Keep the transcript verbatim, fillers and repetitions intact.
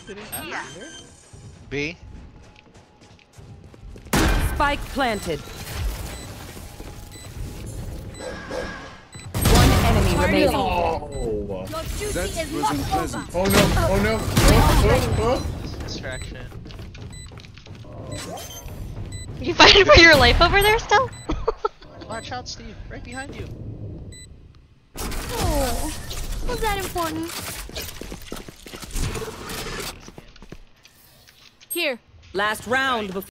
Yeah. B. Spike planted. One enemy remaining. Oh, Your duty that is wasn't not pleasant. over. Oh no! Oh no! Oh, oh, Distraction. You fighting for your life over there still? Watch out, Steve. Right behind you. Oh, was that important? Here. Last round before.